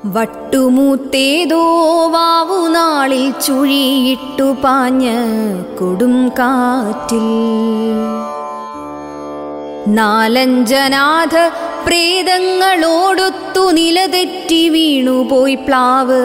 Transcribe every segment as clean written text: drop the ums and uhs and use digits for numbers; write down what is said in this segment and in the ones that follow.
വട്ടുമൂത്തേതോ വാവുനാളിൽ ചുഴിയിട്ടു പാഞ്ഞ കൊടും കാറ്റിൽ നാലഞ്ചനാഥ പ്രേതങ്ങളോടൊത്തു നിലതെറ്റി വീണുപോയി പ്ലാവ്.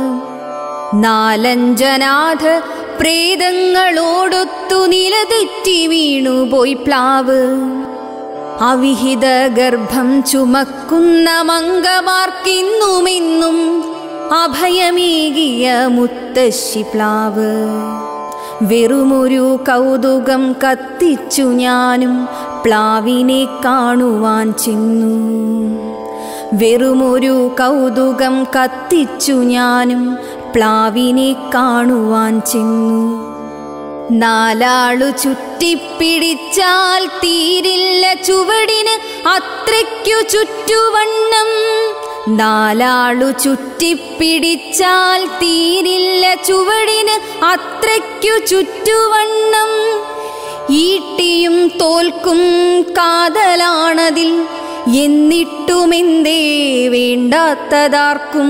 നാലഞ്ചനാഥ പ്രേതങ്ങളോടൊത്തു നിലതെറ്റി വീണുപോയി പ്ലാവ്. അവിഹിത ഗർഭം ചുമക്കുന്ന മംഗമാർക്കിന്നുമെന്നും അഭയമേകിയ മുത്തശ്ശി പ്ലാവ്. വെറുമൊരു കൗതുകം കത്തിച്ചു ഞാനും പ്ലാവിനെ കാണുവാൻ ചെന്നു. വെറുമൊരു കൗതുകം കത്തിച്ചു ഞാനും പ്ലാവിനെ കാണുവാൻ ചെന്നു. നാലാളു ചുറ്റിപ്പിടിച്ചാൽ തീരില്ല ചുവടിന് അത്രയ്ക്കു ചുറ്റുവണ്ണം. നാലാളു ചുറ്റിപ്പിടിച്ചാൽ തീരില്ല ചുവടിന് അത്രയ്ക്കു ചുറ്റുവണ്ണം. ഈട്ടിയും തോൽക്കും കാതലാണതിൽ, എന്നിട്ടുമെന്തേ വേണ്ടാത്തതാർക്കും.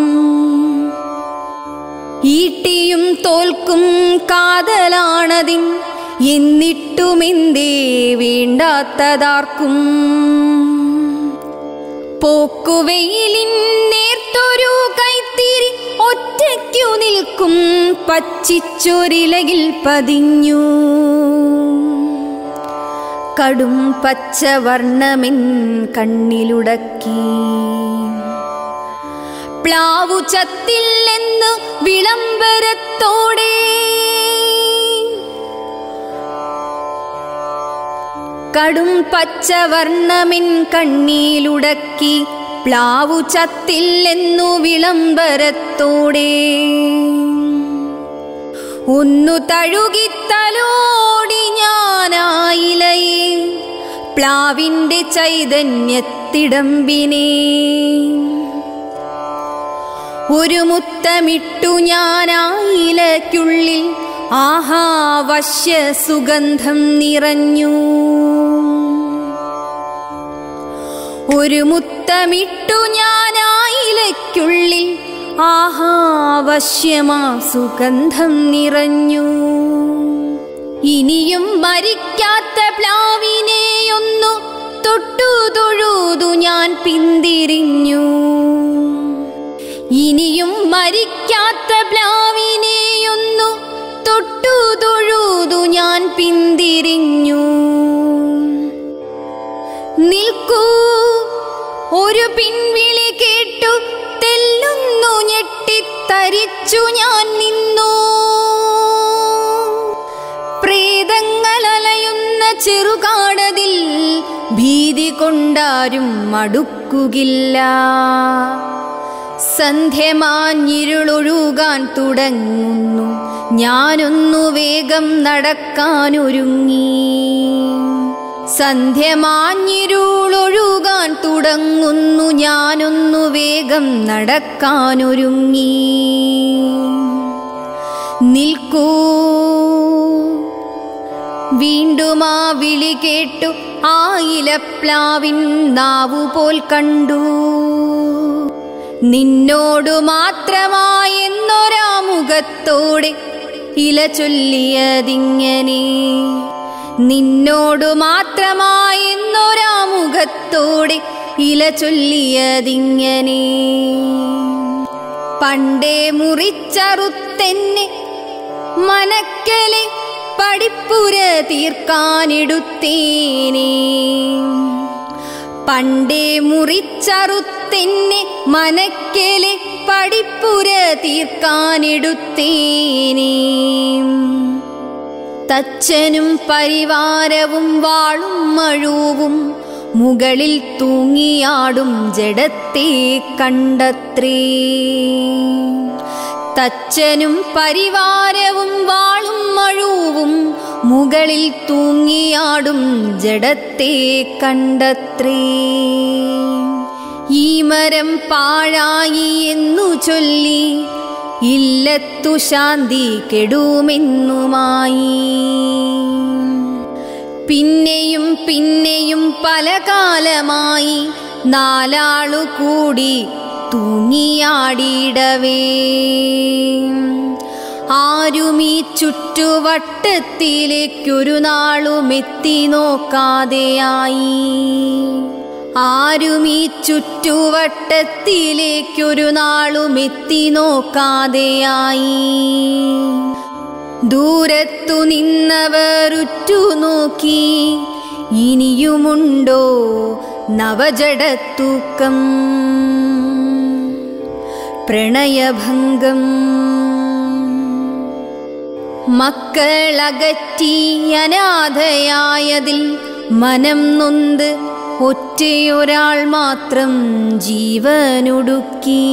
ഈട്ടിയും തോൽക്കും കാതലാണതിൻ, എന്നിട്ടുമെന്തേ വേണ്ടാത്തതാർക്കും. പോക്കുവെയിലിൻ നേർത്തൊരു കൈത്തിരി ഒറ്റയ്ക്കു നിൽക്കും പച്ചിച്ചൊരിലയിൽ പതിഞ്ഞു. കടും പച്ചവർണ്ണമെൻ കണ്ണിലുടക്കി. പ്ലാവു ചത്തില്ലെന്ന് വിളംബരത്തോടെ കടും പച്ചവർണ്ണമെൻ കണ്ണിലുടക്കി. പ്ലാവു ചത്തില്ലെന്നു വിളംബരത്തോടെ ഒന്നു തഴുകിത്തലോടി ഞാനായിലയെ പ്ലാവിൻ്റെ ചൈതന്യത്തിടമ്പിനെ. ഒരു മുത്തമിട്ടു ഞാനായിലയ്ക്കുള്ളിൽ, ആഹാ വശ്യ സുഗന്ധം നിറഞ്ഞു. ഒരു മുത്തമിട്ടു ഞാനായിലയ്ക്കുള്ളിൽ, ആഹാ വശ്യമാ സുഗന്ധം നിറഞ്ഞു. ഇനിയും മരിക്കാത്ത പ്ലാവിനെയൊന്നു തൊട്ടു തൊഴുതു ഞാൻ പിന്തിരിഞ്ഞു. ഇനിയും മരിക്കാത്ത പ്ലാവിനെയൊന്നു തൊട്ടു തൊഴുതു ഞാൻ പിന്തിരിഞ്ഞു. നിൽക്കൂ, ഒരു പിൻവിളി കേട്ടു തെല്ലുന്നു ഞെട്ടിത്തരിച്ചു ഞാൻ നിന്നു. പ്രേതങ്ങളലയുന്ന ചെറുകാടതിൽ ഭീതി കൊണ്ടാരും അടുക്കുകില്ല. സന്ധ്യമാഞ്ഞിരുളൊഴുകാൻ തുടങ്ങുന്നു, ഞാനൊന്നു വേഗം നടക്കാനൊരുങ്ങി. സന്ധ്യമാഞ്ഞിരുളൊഴുകാൻ തുടങ്ങുന്നു, ഞാനൊന്നു വേഗം നടക്കാനൊരുങ്ങി. നിൽക്കൂ, വീണ്ടും ആ വിളി കേട്ടു ആയിലപ്ലാവിൻ നാവുപോൽ കണ്ടു. നിന്നോടു മാത്രമായെന്നൊരാ മുഖത്തോടെ ഇല ചൊല്ലിയതിങ്ങനെ. നിന്നോടു മാത്രമായെന്നൊരാ മുഖത്തോടെ ഇല ചൊല്ലിയതിങ്ങനെ. പണ്ടേ മുറിച്ചറുത്തെന്നെ മനക്കലെ പടിപ്പുര തീർക്കാനെടുത്തേനെ. പണ്ടേ മുറിച്ചറുത്തെന്നെ മനക്കലെ പടിപ്പുര തീർക്കാനെടുത്തേനെ. തച്ചനും പരിവാരവും വാളും മഴുവും മുകളിൽ തൂങ്ങിയാടും ജഡത്തെ കണ്ടത്രേ. തച്ചനും പരിവാരവും വാളും മഴുവും മുകളിൽ തൂങ്ങിയാടും ജഡത്തെ കണ്ടത്രേ. ഈ മരം പാഴായി എന്നു ചൊല്ലി ഇല്ലത്തു ശാന്തി കെടുമെന്നുമായി. പിന്നെയും പിന്നെയും പല കാലമായി നാലാളു കൂടി തൂങ്ങിയാടിയിടവേ ആരുമീ ചുറ്റുവട്ടത്തിലേക്കൊരു നാളും എത്തി നോക്കാതെയായി ആരുമീ ചുറ്റുവട്ടത്തിലേക്കൊരു നാളും എത്തി നോക്കാതെയായി ദൂരത്തു നിന്നവർ ഉറ്റുനോക്കി ഇനിയുമുണ്ടോ നവജടത്തൂക്കം പ്രണയഭംഗം മക്കളകറ്റി അനാഥയായതിൽ മനം നൊന്ത് ഒറ്റയൊരാൾ മാത്രം ജീവനൊടുക്കി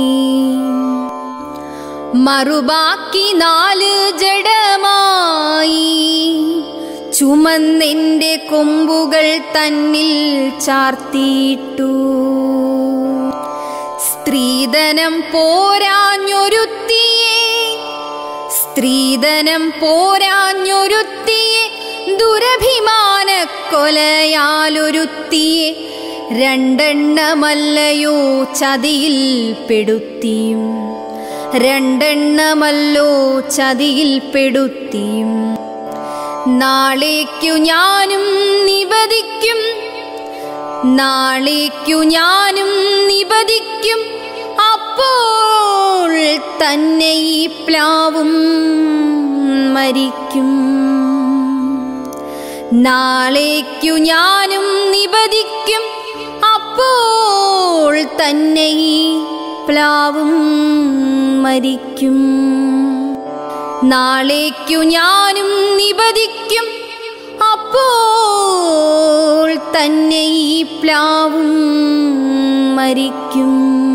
മറുബാക്കി 4 ജഡമായി ചുമന്നെന്റെ കൊമ്പുകൾ തന്നിൽ ചാർത്തിയിട്ടു സ്ത്രീധനം പോരാഞ്ഞൊരുത്തിയെ ദുരഭിമാന കൊലയാലൊരുത്തിയെ 2 എണ്ണമല്ലയോ ചതിയിൽ പെടുത്തിയും 2 എണ്ണമല്ലോ ചതിയിൽ പെടുത്തിയും നാളേക്കു ഞാനും നിബദിക്കും അപ്പോൾ തന്നെ ഈ പ്ലാവും മരിക്കും നാളേക്കു ഞാനും നിബദിക്കും അപ്പോൾ തന്നെ ഈ പ്ലാവും മരിക്കും നാളേക്കു ഞാനും നിബദിക്കും അപ്പോൾ തന്നെ ഈ പ്ലാവും മരിക്കും.